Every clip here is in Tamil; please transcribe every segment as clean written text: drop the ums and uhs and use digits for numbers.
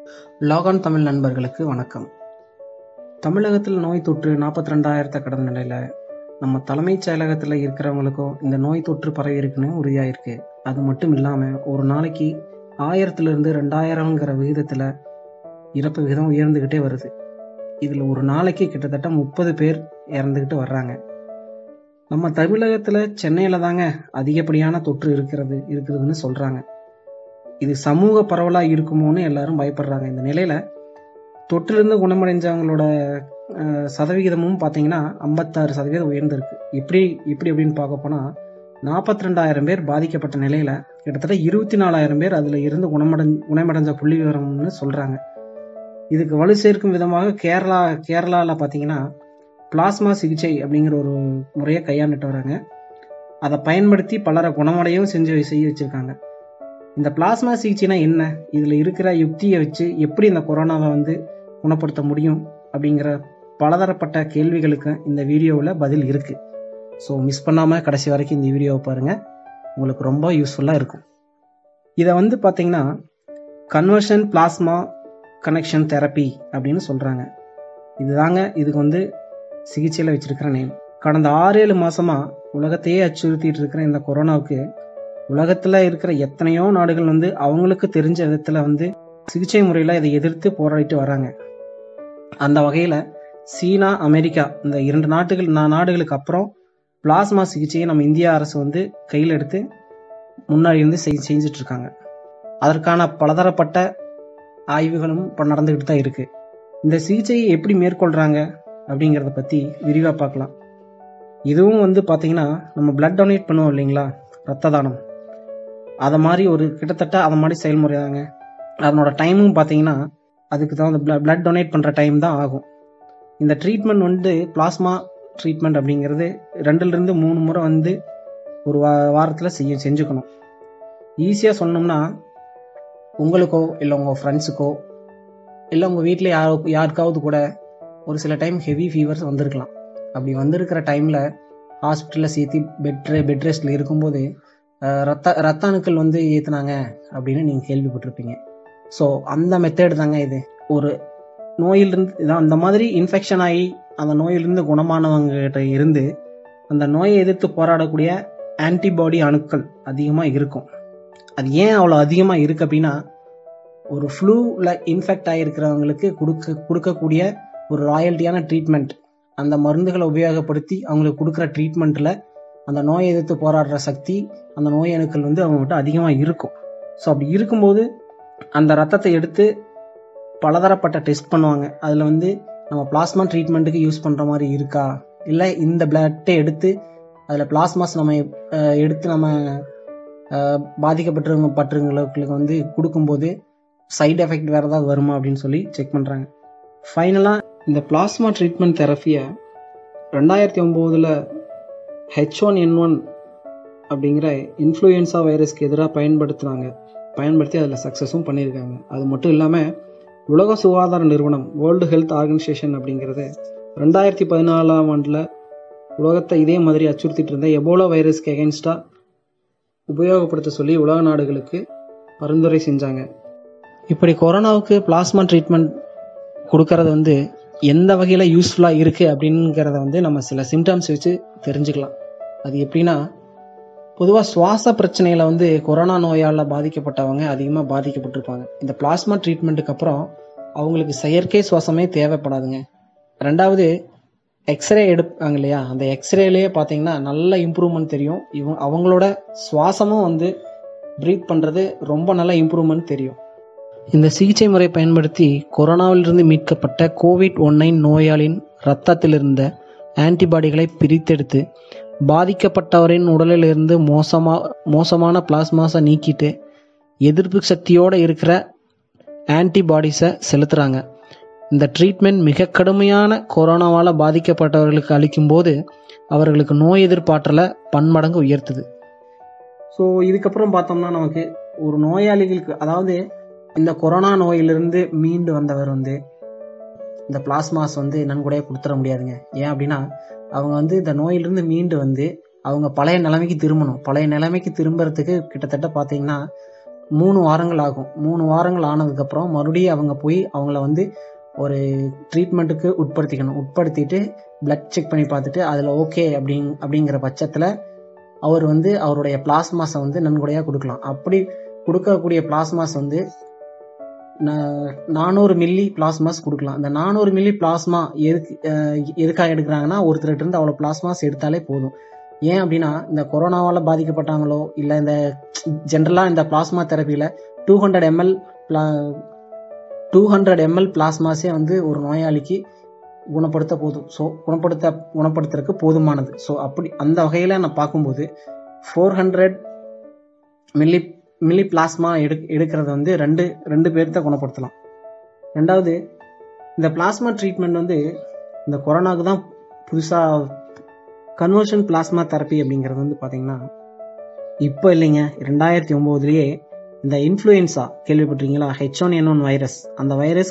லாகான் தமிழ் நண்பர்களுக்கு வணக்கம். தமிழகத்தில் நோய் தொற்று 42,000 கடந்த நிலையில் நம்ம தலைமைச் செயலகத்தில் இருக்கிறவங்களுக்கும் இந்த நோய் தொற்று பரவி இருக்குன்னு உறுதியாயிருக்கு. அது மட்டும் இல்லாமல் ஒரு நாளைக்கு 1000லிருந்து 2000ங்கிற விகிதத்தில் இறப்பு விகிதம் உயர்ந்துக்கிட்டே வருது. இதில் ஒரு நாளைக்கு கிட்டத்தட்ட 30 பேர் இறந்துக்கிட்டு வர்றாங்க. நம்ம தமிழகத்தில் சென்னையில் தாங்க அதிகப்படியான தொற்று இருக்குதுன்னு சொல்கிறாங்க. இது சமூக பரவலாக இருக்குமோன்னு எல்லாரும் பயப்படுறாங்க. இந்த நிலையில் தொற்றிலிருந்து குணமடைஞ்சவங்களோட சதவிகிதமும் பார்த்தீங்கன்னா 56% உயர்ந்திருக்கு. எப்படி அப்படின்னு பார்க்க போனால் 42,000 பேர் பாதிக்கப்பட்ட நிலையில் கிட்டத்தட்ட 24,000 பேர் அதில் இருந்து குணமடைஞ்ச புள்ளி விவரம்னு சொல்கிறாங்க. இதுக்கு வலு சேர்க்கும் விதமாக கேரளாவில் பார்த்தீங்கன்னா பிளாஸ்மா சிகிச்சை அப்படிங்கிற ஒரு முறையை கையாண்டுட்டு வராங்க. அதை பயன்படுத்தி பலரை குணமடையும் செய்ய வச்சுருக்காங்க. இந்த பிளாஸ்மா சிகிச்சைனா என்ன, இதில் இருக்கிற யுக்தியை வச்சு எப்படி இந்த கொரோனாவை குணப்படுத்த முடியும் அப்படிங்கிற பலதரப்பட்ட கேள்விகளுக்கு இந்த வீடியோவில் பதில் இருக்குது. ஸோ மிஸ் பண்ணாமல் கடைசி வரைக்கும் இந்த வீடியோவை பாருங்கள், உங்களுக்கு ரொம்ப யூஸ்ஃபுல்லாக இருக்கும். இதை பார்த்தீங்கன்னா கன்வர்ஷன் பிளாஸ்மா கனெக்ஷன் தெரப்பி அப்படின்னு சொல்கிறாங்க. இதுக்கு சிகிச்சையில் வச்சிருக்கிற நேம். கடந்த 6-7 மாதமாக உலகத்தையே அச்சுறுத்திட்டு இருக்கிற இந்த கொரோனாவுக்கு உலகத்தில் இருக்கிற எத்தனையோ நாடுகள் அவங்களுக்கு தெரிஞ்ச விதத்தில் சிகிச்சை முறையில் இதை எதிர்த்து போராடிட்டு வராங்க. அந்த வகையில் சீனா, அமெரிக்கா இந்த 2 நாடுகளுக்கு அப்புறம் பிளாஸ்மா சிகிச்சையை நம்ம இந்திய அரசு கையில் எடுத்து முன்னாடி செஞ்சுட்டு இருக்காங்க. அதற்கான பலதரப்பட்ட ஆய்வுகளும் இப்போ நடந்துக்கிட்டு தான் இருக்குது. இந்த சிகிச்சையை எப்படி மேற்கொள்கிறாங்க அப்படிங்கிறத பற்றி விரிவாக பார்க்கலாம். இதுவும் பார்த்தீங்கன்னா நம்ம பிளட் டொனேட் பண்ணுவோம் இல்லைங்களா, ரத்த தானம், அதை மாதிரி கிட்டத்தட்ட அதை மாதிரி செயல்முறை தாங்க. அதனோட டைமும் பார்த்தீங்கன்னா அதுக்கு தான் பிளட் டொனேட் பண்ணுற டைம் தான் ஆகும். இந்த ட்ரீட்மெண்ட் பிளாஸ்மா ட்ரீட்மெண்ட் அப்படிங்கிறது 2லிருந்து 3 முறை ஒரு வாரத்தில் செஞ்சுக்கணும். ஈஸியாக சொன்னோம்னா உங்களுக்கோ இல்லை உங்கள் ஃப்ரெண்ட்ஸுக்கோ இல்லை உங்கள் வீட்டில் யாருக்காவது கூட ஒரு சில டைம் ஹெவி ஃபீவர்ஸ் வந்திருக்கலாம். அப்படி வந்திருக்கிற டைமில் ஹாஸ்பிட்டலில் சேர்த்து பெட் ரெஸ்ட்டில் இருக்கும்போது ரத்த அணுக்கள் ஏற்றுனாங்க அப்படின்னு நீங்கள் கேள்விப்பட்டிருப்பீங்க. ஸோ அந்த மெத்தேடு தாங்க இது. ஒரு நோயிலிருந்து அந்த மாதிரி இன்ஃபெக்ஷன் ஆகி அந்த நோயிலிருந்து குணமானவங்ககிட்ட இருந்து அந்த நோயை எதிர்த்து போராடக்கூடிய ஆன்டிபாடி அணுக்கள் அதிகமாக இருக்கும். அது ஏன் அவ்வளோ அதிகமாக இருக்குது அப்படின்னா, ஒரு ஃப்ளூவில் இன்ஃபெக்ட் ஆகியிருக்கிறவங்களுக்கு கொடுக்கக்கூடிய ஒரு ராயல்ட்டியான ட்ரீட்மெண்ட், அந்த மருந்துகளை உபயோகப்படுத்தி அவங்களுக்கு கொடுக்குற ட்ரீட்மெண்ட்டில் அந்த நோயை எதிர்த்து போராடுற சக்தி அந்த நோய் அணுக்கள் அவங்ககிட்ட அதிகமாக இருக்கும். ஸோ அப்படி இருக்கும்போது அந்த ரத்தத்தை எடுத்து பலதரப்பட்ட டெஸ்ட் பண்ணுவாங்க. அதில் நம்ம பிளாஸ்மா ட்ரீட்மெண்ட்டுக்கு யூஸ் பண்ணுற மாதிரி இருக்கா, இல்லை இந்த பிளட்டை எடுத்து அதில் பிளாஸ்மாஸ் நம்ம எடுத்து நம்ம பாதிக்கப்பட்டவங்களுக்கு கொடுக்கும்போது சைடு எஃபெக்ட் வேறு ஏதாவது வருமா அப்படின்னு சொல்லி செக் பண்ணுறாங்க. ஃபைனலாக இந்த பிளாஸ்மா ட்ரீட்மெண்ட் தெரப்பியை 2009 H1N1 அப்படிங்கிற இன்ஃப்ளூயன்ஸா வைரஸ்க்கு எதிராக பயன்படுத்தி அதில் சக்ஸஸும் பண்ணியிருக்காங்க. அது மட்டும் இல்லாமல் உலக சுகாதார நிறுவனம் வேர்ல்டு ஹெல்த் ஆர்கனைசேஷன் அப்படிங்கிறது 2014 உலகத்தை இதே மாதிரி அச்சுறுத்திட்டு இருந்த எபோலா வைரஸ்க்கு எகென்ஸ்டாக உபயோகப்படுத்த சொல்லி உலக நாடுகளுக்கு பரிந்துரை செஞ்சாங்க. இப்படி கொரோனாவுக்கு பிளாஸ்மா ட்ரீட்மெண்ட் கொடுக்கறது எந்த வகையில் யூஸ்ஃபுல்லாக இருக்குது அப்படிங்கிறத நம்ம சில சிம்டம்ஸ் வச்சு தெரிஞ்சுக்கலாம். அது எப்படின்னா, பொதுவாக சுவாச பிரச்சனையில் கொரோனா நோயால் பாதிக்கப்பட்டவங்க அதிகமாக பாதிக்கப்பட்டிருப்பாங்க. இந்த பிளாஸ்மா ட்ரீட்மெண்ட்டுக்கு அப்புறம் அவங்களுக்கு செயற்கை சுவாசமே தேவைப்படாதுங்க. 2வது எக்ஸ்ரே எடுப்பாங்க இல்லையா, அந்த எக்ஸ்ரேலேயே பார்த்தீங்கன்னா நல்ல இம்ப்ரூவ்மெண்ட் தெரியும். அவங்களோட சுவாசமும் ப்ரீத் பண்ணுறது ரொம்ப நல்ல இம்ப்ரூவ்மெண்ட் தெரியும். இந்த சிகிச்சை முறை பயன்படுத்தி கொரோனாவிலிருந்து மீட்கப்பட்ட COVID-19 நோயாளியின் இரத்தத்தில் இருந்த ஆன்டிபாடிகளை பிரித்தெடுத்து பாதிக்கப்பட்டவரின் உடலிலிருந்து மோசமான பிளாஸ்மாஸை நீக்கிட்டு எதிர்ப்பு சக்தியோடு இருக்கிற ஆன்டிபாடிஸை செலுத்துகிறாங்க. இந்த ட்ரீட்மெண்ட் மிக கடுமையான கொரோனாவால் பாதிக்கப்பட்டவர்களுக்கு அளிக்கும்போது அவர்களுக்கு நோய் எதிர்ப்பாற்றலை பன்மடங்கு உயர்த்துது. ஸோ இதுக்கப்புறம் பார்த்தோம்னா நமக்கு ஒரு நோயாளிகளுக்கு, அதாவது இந்த கொரோனா நோயிலிருந்து மீண்டு வந்தவர் இந்த பிளாஸ்மாஸ் நன்கொடையை கொடுத்துட முடியாதுங்க. ஏன் அப்படின்னா, அவங்க இந்த நோயிலிருந்து மீண்டு அவங்க பழைய நிலைமைக்கு திரும்பணும். பழைய நிலைமைக்கு திரும்புறதுக்கு கிட்டத்தட்ட பார்த்தீங்கன்னா 3 வாரங்கள் ஆகும். 3 வாரங்கள் ஆனதுக்கப்புறம் மறுபடியும் அவங்க போய் அவங்கள வந்து ஒரு ட்ரீட்மெண்ட்டுக்கு உட்படுத்திட்டு பிளட் செக் பண்ணி பார்த்துட்டு அதில் ஓகே அப்படிங்கிற பட்சத்தில் அவர் வந்து அவருடைய பிளாஸ்மாஸை வந்து நன்கொடையாக கொடுக்கலாம். அப்படி கொடுக்கக்கூடிய பிளாஸ்மாஸ் வந்து 400 மில்லி பிளாஸ்மாஸ் கொடுக்கலாம். அந்த 400 மில்லி பிளாஸ்மா எதுக்காக எடுக்கிறாங்கன்னா, ஒருத்தர்கிட்ட இருந்து அவ்வளோ பிளாஸ்மாஸ் எடுத்தாலே போதும். ஏன் அப்படின்னா, இந்த கொரோனாவால் பாதிக்கப்பட்டாங்களோ இல்லை இந்த ஜென்ரலாக இந்த பிளாஸ்மா தெரப்பியில் 200 ml பிளாஸ்மாஸே வந்து ஒரு நோயாளிக்கு குணப்படுத்த போதும். ஸோ குணப்படுத்துறதுக்கு போதுமானது. ஸோ அப்படி அந்த வகையில் நான் பார்க்கும்போது 400 மில்லி பிளாஸ்மா எடுக்கிறது வந்து ரெண்டு பேர்த்த குணப்படுத்தலாம். ரெண்டாவது, இந்த பிளாஸ்மா ட்ரீட்மெண்ட் வந்து இந்த கொரோனாவுக்கு தான் புதுசாக கன்வர்ஷன் பிளாஸ்மா தெரப்பி அப்படிங்கிறது வந்து பார்த்தீங்கன்னா இப்போ இல்லைங்க, 2009 இந்த இன்ஃப்ளூயன்ஸா கேள்விப்பட்டிருக்கீங்களா? H1N1 வைரஸ், அந்த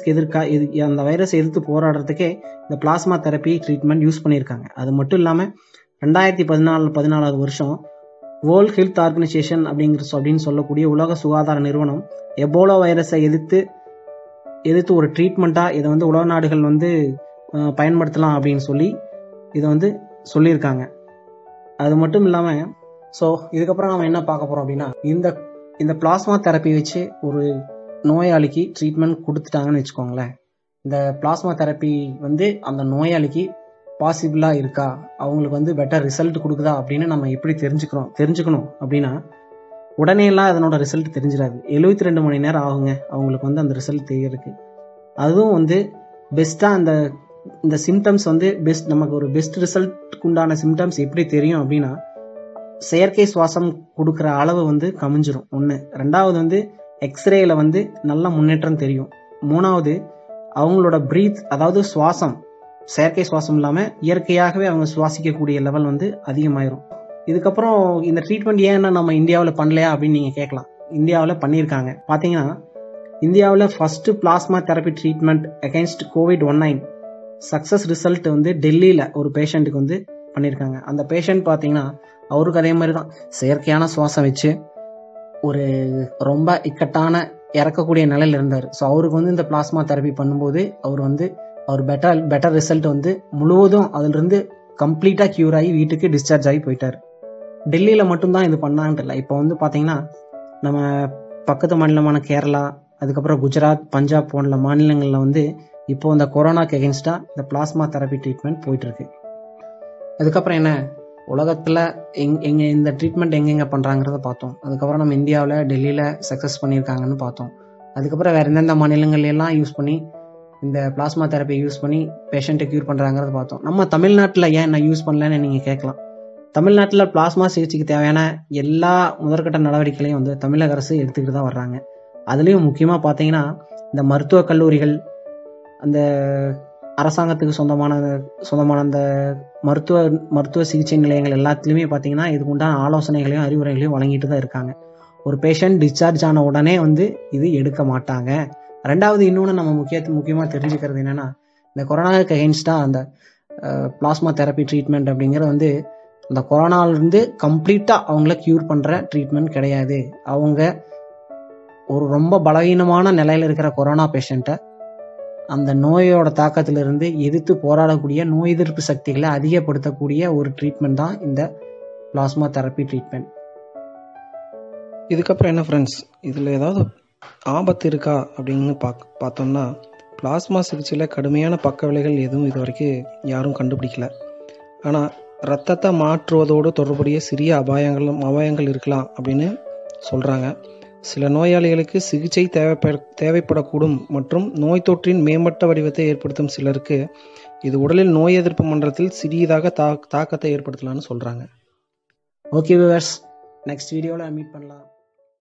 வைரஸ் எதிர்த்து போராடுறதுக்கே இந்த பிளாஸ்மா தெரப்பி ட்ரீட்மெண்ட் யூஸ் பண்ணியிருக்காங்க. அது மட்டும் இல்லாமல் 2014 வருஷம் வேர்ல்ட் ஹெல்த் ஆர்கனைசேஷன் அப்படின்னு சொல்லக்கூடிய உலக சுகாதார நிறுவனம் எபோலா வைரஸை எதிர்த்து ஒரு ட்ரீட்மெண்ட்டாக இதை வந்து உலக நாடுகள் வந்து பயன்படுத்தலாம் அப்படின்னு சொல்லி இதை வந்து சொல்லியிருக்காங்க. அது மட்டும் இல்லாமல் ஸோ இதுக்கப்புறம் நம்ம என்ன பார்க்க போகிறோம் அப்படின்னா, இந்த பிளாஸ்மா தெரப்பி வச்சு ஒரு நோயாளிக்கு ட்ரீட்மெண்ட் கொடுத்துட்டாங்கன்னு வச்சுக்கோங்களேன். இந்த பிளாஸ்மா தெரப்பி வந்து அந்த நோயாளிக்கு பாசிபிளாக இருக்கா, அவங்களுக்கு வந்து பெட்டர் ரிசல்ட் கொடுக்குதா அப்படின்னு நம்ம எப்படி தெரிஞ்சுக்கணும் அப்படின்னா, உடனே எல்லாம் அதனோட ரிசல்ட் தெரிஞ்சிடாது. 72 மணி நேரம் ஆகுங்க அவங்களுக்கு வந்து அந்த ரிசல்ட் தெரியறதுக்கு. அதுவும் வந்து பெஸ்ட்டாக இந்த சிம்டம்ஸ் வந்து நமக்கு ஒரு பெஸ்ட் ரிசல்ட்டுக்கு உண்டான சிம்டம்ஸ் எப்படி தெரியும் அப்படின்னா, செயற்கை சுவாசம் கொடுக்குற அளவு வந்து கமிஞ்சிரும் ஒன்று. ரெண்டாவது வந்து எக்ஸ்ரேல வந்து நல்ல முன்னேற்றம் தெரியும். மூணாவது, அவங்களோட பிரீத், அதாவது சுவாசம், செயற்கை சுவாசம் இல்லாமல் இயற்கையாகவே அவங்க சுவாசிக்கக்கூடிய லெவல் வந்து அதிகமாயிரும். இதுக்கப்புறம் இந்த ட்ரீட்மெண்ட் ஏன்னா நம்ம இந்தியாவில் பண்ணலையா அப்படின்னு நீங்கள் கேட்கலாம். இந்தியாவில் பண்ணியிருக்காங்க. பார்த்தீங்கன்னா, இந்தியாவில் first plasma therapy treatment against COVID-19 success result வந்து டெல்லியில் ஒரு பேஷண்ட்டுக்கு வந்து பண்ணியிருக்காங்க. அந்த பேஷண்ட் பார்த்தீங்கன்னா, அவருக்கு அதே மாதிரி தான் செயற்கையான சுவாசம் வச்சு ஒரு ரொம்ப இக்கட்டான இறக்கக்கூடிய நிலையில் இருந்தார். ஸோ அவருக்கு வந்து இந்த பிளாஸ்மா தெரப்பி பண்ணும்போது அவர் பெட்டர் ரிசல்ட் வந்து முழுவதும் அதிலிருந்து கம்ப்ளீட்டாக க்யூர் ஆகி வீட்டுக்கு டிஸ்சார்ஜ் ஆகி போயிட்டார். டெல்லியில் மட்டும்தான் இது பண்ணாங்கன்னு இல்லை. இப்போ வந்து பார்த்தீங்கன்னா, நம்ம பக்கத்து மாநிலமான கேரளா, அதுக்கப்புறம் குஜராத், பஞ்சாப் போன்ற மாநிலங்களில் வந்து இப்போ இந்த கொரோனாக்கு எகென்ஸ்டாக இந்த பிளாஸ்மா தெரப்பி ட்ரீட்மெண்ட் போயிட்டுருக்கு. அதுக்கப்புறம் என்ன, உலகத்தில் இந்த ட்ரீட்மெண்ட் எங்கெங்கே பண்ணுறாங்கிறத பார்த்தோம். அதுக்கப்புறம் நம்ம இந்தியாவில் டெல்லியில் சக்ஸஸ் பண்ணியிருக்காங்கன்னு பார்த்தோம். அதுக்கப்புறம் வேறு எந்தெந்த மாநிலங்கள்லாம் யூஸ் பண்ணி இந்த பிளாஸ்மா தெரப்பி யூஸ் பண்ணி பேஷண்ட்டை க்யூர் பண்ணுறாங்கிறத பார்த்தோம். நம்ம தமிழ்நாட்டில் ஏன் நான் யூஸ் பண்ணலன்னு நீங்கள் கேட்கலாம். தமிழ்நாட்டில் பிளாஸ்மா சிகிச்சைக்கு தேவையான எல்லா முதற்கட்ட நடவடிக்கைகளையும் வந்து தமிழக அரசு எடுத்துக்கிட்டு தான் வர்றாங்க. அதுலேயும் முக்கியமாக பார்த்தீங்கன்னா, இந்த மருத்துவக் கல்லூரிகள், அந்த அரசாங்கத்துக்கு சொந்தமான அந்த மருத்துவ சிகிச்சை நிலையங்கள் எல்லாத்துலேயுமே பார்த்தீங்கன்னா இதுக்கு உண்டான ஆலோசனைகளையும் அறிவுரைகளையும் வழங்கிட்டு தான் இருக்காங்க. ஒரு பேஷண்ட் டிஸ்சார்ஜ் ஆன உடனே வந்து இது எடுக்க மாட்டாங்க. ரெண்டாவது, இன்னொன்று நம்ம முக்கியமாக தெரிஞ்சுக்கிறது என்னென்னா, இந்த கொரோனாவுக்கு அகென்ஸ்டாக அந்த பிளாஸ்மா தெரப்பி ட்ரீட்மெண்ட் அப்படிங்கிறது வந்து அந்த கொரோனாவிலிருந்து கம்ப்ளீட்டாக அவங்கள க்யூர் பண்ணுற ட்ரீட்மெண்ட் கிடையாது. அவங்க ஒரு ரொம்ப பலவீனமான நிலையில் இருக்கிற கொரோனா பேஷண்ட்டை அந்த நோயோட தாக்கத்திலிருந்து எதிர்த்து போராடக்கூடிய நோய் எதிர்ப்பு சக்திகளை அதிகப்படுத்தக்கூடிய ஒரு ட்ரீட்மெண்ட் தான் இந்த பிளாஸ்மா தெரப்பி ட்ரீட்மெண்ட். இதுக்கப்புறம் என்ன ஃப்ரெண்ட்ஸ், இதில் ஏதாவது ஆபத்து இருக்கா அப்படின்னு பார்த்தோம்னா, பிளாஸ்மா சிகிச்சையில் கடுமையான பக்க விளைவுகள் எதுவும் இது வரைக்கும் யாரும் கண்டுபிடிக்கல. ஆனால் இரத்தத்தை மாற்றுவதோடு தொடர்புடைய சிறிய அபாயங்கள் இருக்கலாம் அப்படின்னு சொல்கிறாங்க. சில நோயாளிகளுக்கு சிகிச்சை தேவைப்படக்கூடும் மற்றும் நோய் தொற்றின் மேம்பட்ட வடிவத்தை ஏற்படுத்தும் சிலருக்கு இது உடலில் நோய் எதிர்ப்பு மண்டலத்தில் சிறியதாக தாக்கத்தை ஏற்படுத்தலாம்னு சொல்கிறாங்க. ஓகே வியூவர்ஸ், நெக்ஸ்ட் வீடியோவில் மீட் பண்ணலாம்.